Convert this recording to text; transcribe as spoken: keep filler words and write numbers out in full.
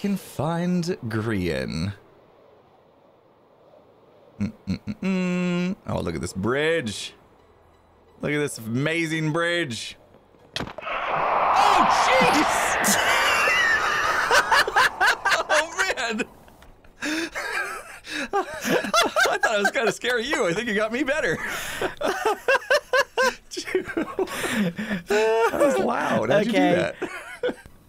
can find Grian. Mm -mm -mm -mm. Oh, look at this bridge. Look at this amazing bridge. Oh, jeez! Oh, man! I thought I was kind of scary you. I think you got me better. That was loud. How'd Okay. you do that?